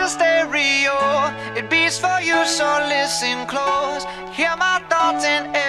a stereo. It beats for you, so listen close. Hear my thoughts in